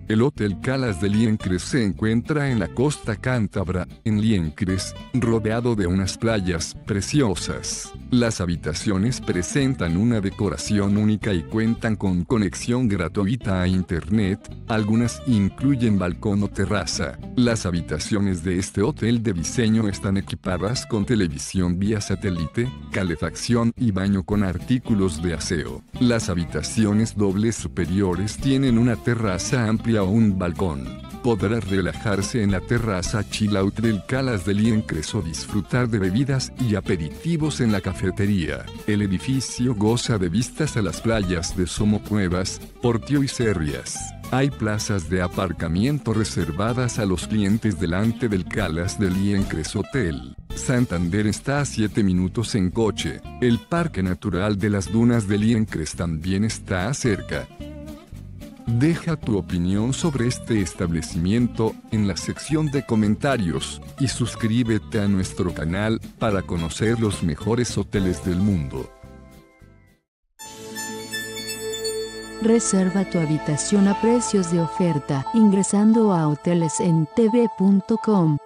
El Hotel Calas de Liencres se encuentra en la costa cántabra, en Liencres, rodeado de unas playas preciosas. Las habitaciones presentan una decoración única y cuentan con conexión gratuita a internet, algunas incluyen balcón o terraza. Las habitaciones de este hotel de diseño están equipadas con televisión vía satélite, calefacción y baño con artículos de aseo. Las habitaciones dobles superiores tienen una terraza amplia o un balcón. Podrá relajarse en la terraza chill out del Calas de Liencres o disfrutar de bebidas y aperitivos en la cafetería. El edificio goza de vistas a las playas de Somocuevas, Portio y Cerrias. Hay plazas de aparcamiento reservadas a los clientes delante del Calas de Liencres Hotel. Santander está a 7 minutos en coche. El Parque Natural de las Dunas de Liencres también está cerca. Deja tu opinión sobre este establecimiento en la sección de comentarios y suscríbete a nuestro canal para conocer los mejores hoteles del mundo. Reserva tu habitación a precios de oferta ingresando a hotelesentv.com.